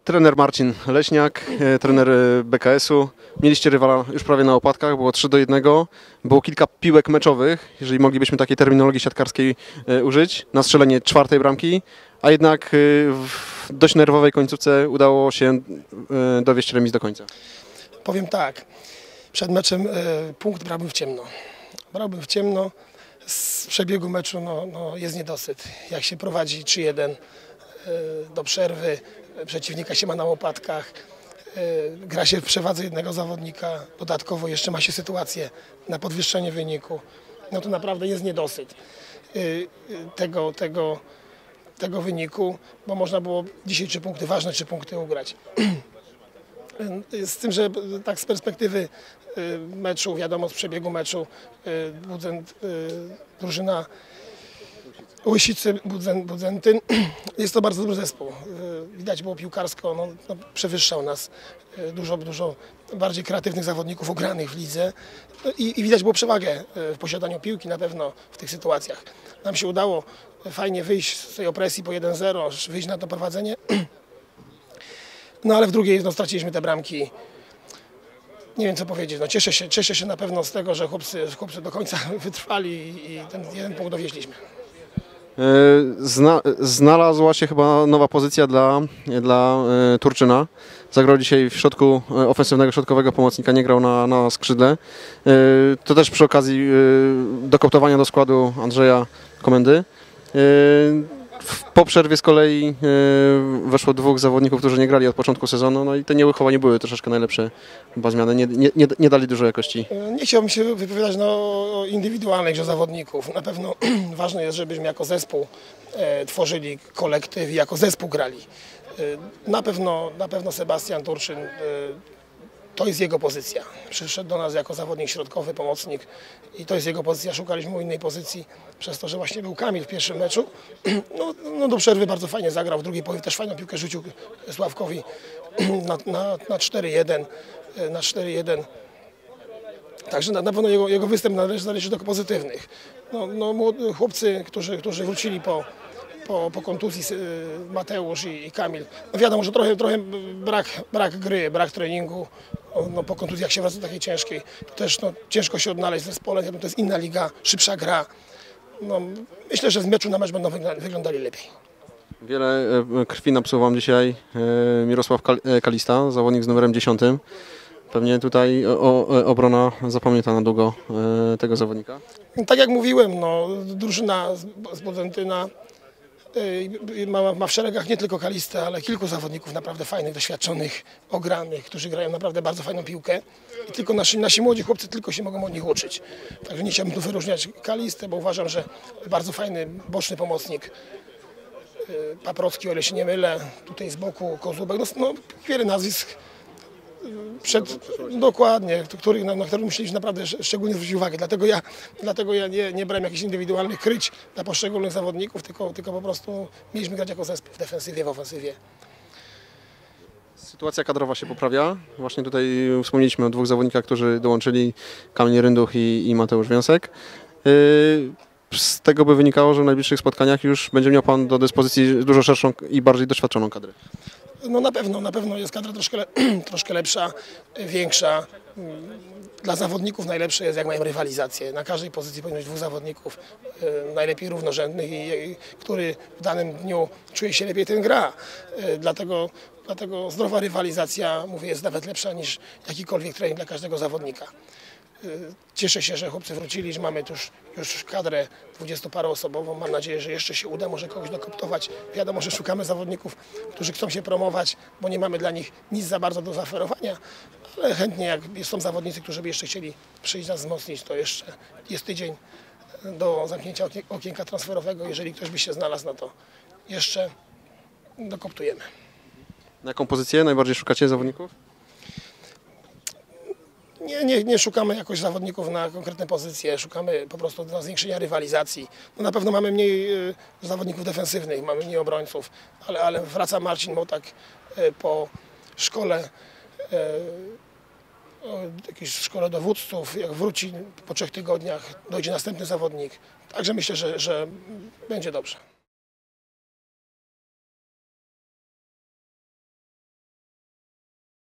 Trener Marcin Leśniak, trener BKS-u. Mieliście rywala już prawie na opadkach, było 3-1. Było kilka piłek meczowych, jeżeli moglibyśmy takiej terminologii siatkarskiej użyć, na strzelenie 4. bramki, a jednak w dość nerwowej końcówce udało się dowieść remis do końca. Powiem tak, przed meczem punkt brałbym w ciemno. Brałbym w ciemno, z przebiegu meczu jest niedosyt. Jak się prowadzi 3-1 do przerwy, przeciwnika się ma na łopatkach, gra się w przewadze jednego zawodnika, dodatkowo jeszcze ma się sytuację na podwyższenie wyniku, no to naprawdę jest niedosyt tego wyniku, bo można było dzisiaj 3 punkty, ważne 3 punkty ugrać. Z tym, że tak z perspektywy meczu, wiadomo, z przebiegu meczu, drużyna Łysicy, Budzentyn, jest to bardzo dobry zespół. Widać było piłkarsko, przewyższał nas, dużo bardziej kreatywnych zawodników ogranych w lidze i widać było przewagę w posiadaniu piłki na pewno w tych sytuacjach. Nam się udało fajnie wyjść z tej opresji po 1-0, wyjść na to prowadzenie. No ale w drugiej straciliśmy te bramki. Nie wiem co powiedzieć. No, cieszę się na pewno z tego, że chłopcy do końca wytrwali i ten 1 punkt dowieźliśmy. Znalazła się chyba nowa pozycja dla Turczyna. Zagrał dzisiaj w środku ofensywnego, środkowego pomocnika, nie grał na skrzydle. To też przy okazji dokoptowania do składu Andrzeja Komendy. Po przerwie z kolei weszło 2 zawodników, którzy nie grali od początku sezonu, no i te niełychowa nie były troszeczkę najlepsze chyba zmiany, nie dali dużo jakości. Nie chciałbym się wypowiadać o indywidualnych zawodników. Na pewno ważne jest, żebyśmy jako zespół tworzyli kolektyw i jako zespół grali. Na pewno Sebastian Turczyn, to jest jego pozycja. Przyszedł do nas jako zawodnik środkowy, pomocnik i to jest jego pozycja. Szukaliśmy mu innej pozycji przez to, że właśnie był Kamil w pierwszym meczu. No do przerwy bardzo fajnie zagrał, w drugiej połowie też fajną piłkę rzucił Sławkowi na 4-1. Także na pewno jego występ należy do pozytywnych. Chłopcy, którzy wrócili po kontuzji, Mateusz i Kamil. No wiadomo, że trochę brak gry, brak treningu. Po kontuzjach się wraca takiej ciężkiej. To też ciężko się odnaleźć w zespole, to jest inna liga, szybsza gra. Myślę, że z meczu na mecz będą wyglądali lepiej. Wiele krwi napsuł wam dzisiaj Mirosław Kalista, zawodnik z numerem 10. Pewnie tutaj obrona zapamięta na długo tego zawodnika. Tak jak mówiłem, drużyna z Budzentyna ma w szeregach nie tylko Kalistę, ale kilku zawodników naprawdę fajnych, doświadczonych, ogranych, którzy grają naprawdę bardzo fajną piłkę. I tylko nasi młodzi chłopcy tylko się mogą od nich uczyć. Także nie chciałbym tu wyróżniać Kalistę, bo uważam, że bardzo fajny, boczny pomocnik. Paprocki, o ile się nie mylę, tutaj z boku Kozłubek, wiele nazwisk. Dokładnie, na których musieliśmy naprawdę szczególnie zwrócić uwagę. Dlatego ja nie brałem jakichś indywidualnych kryć dla poszczególnych zawodników, tylko po prostu mieliśmy grać jako zespół w defensywie, w ofensywie. Sytuacja kadrowa się poprawia. Właśnie tutaj wspomnieliśmy o 2 zawodnikach, którzy dołączyli, Kamil Rynduch i Mateusz Wiązek. Z tego by wynikało, że w najbliższych spotkaniach już będzie miał Pan do dyspozycji dużo szerszą i bardziej doświadczoną kadrę. No na pewno jest kadra troszkę lepsza, większa. Dla zawodników najlepsze jest, jak mają rywalizację. Na każdej pozycji powinno być 2 zawodników, najlepiej równorzędnych i który w danym dniu czuje się lepiej, ten gra. Dlatego zdrowa rywalizacja, mówię, jest nawet lepsza niż jakikolwiek trening dla każdego zawodnika. Cieszę się, że chłopcy wrócili, że mamy już kadrę 20-paroosobową. Mam nadzieję, że jeszcze się uda może kogoś dokoptować. Wiadomo, że szukamy zawodników, którzy chcą się promować, bo nie mamy dla nich nic za bardzo do zaoferowania, ale chętnie, jak są zawodnicy, którzy by jeszcze chcieli przyjść nas wzmocnić, to jeszcze jest tydzień do zamknięcia okienka transferowego. Jeżeli ktoś by się znalazł, no to jeszcze dokoptujemy. Na jaką pozycję najbardziej szukacie zawodników? Nie szukamy jakoś zawodników na konkretne pozycje, szukamy po prostu do zwiększenia rywalizacji. Na pewno mamy mniej zawodników defensywnych, mamy mniej obrońców, ale wraca Marcin Motak po szkole, jakiejś szkole dowódców. Jak wróci po 3 tygodniach, dojdzie następny zawodnik. Także myślę, że będzie dobrze.